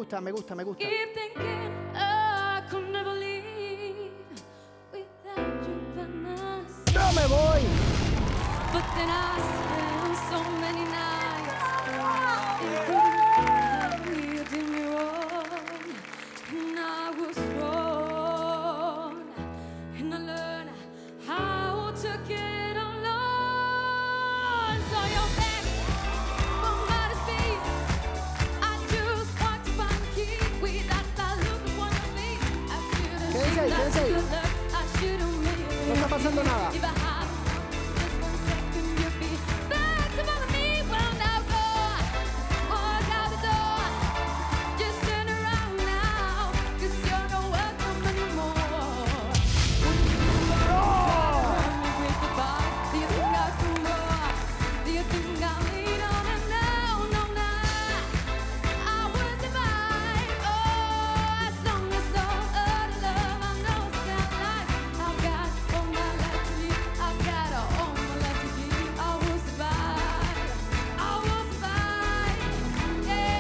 gusta, me gusta, me gusta. Keep thinking I could never leave without you by my side. ¡No me voy! But then I spent so many nights you did me wrong, and I was wrong, and I learned how to get along. So you're back from outer space. I just want to find a key without that look of one of me. I should've Quédense ahí, seen quédense ahí. that look. I should've made it. No está pasando nada. If I had just 1 second, you'd be back to bother me. Well, now go, walk out the door. Just turn around now, 'cause you're not welcome anymore. When you run me with goodbye, do you think I can go? Do you think I'll lean on it now? No, I will survive. Oh, as long as no other love I know it's not like I've got all my life to live. I've got all my life to give. I will survive. I will survive. Yeah,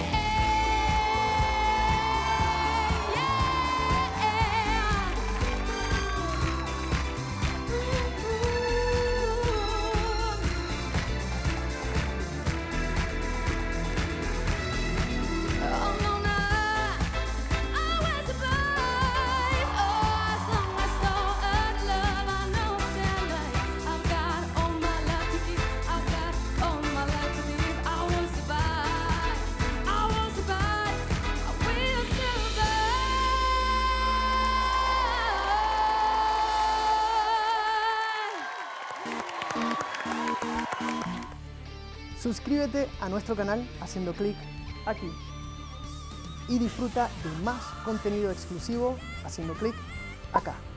Oh, no, I will survive. Oh, as long as no other love I know it's not like I've got all my life to give. I've got all my life to live. I will survive. I will survive. I will survive. Suscríbete a nuestro canal haciendo clic aquí. Y disfruta de más contenido exclusivo haciendo clic acá.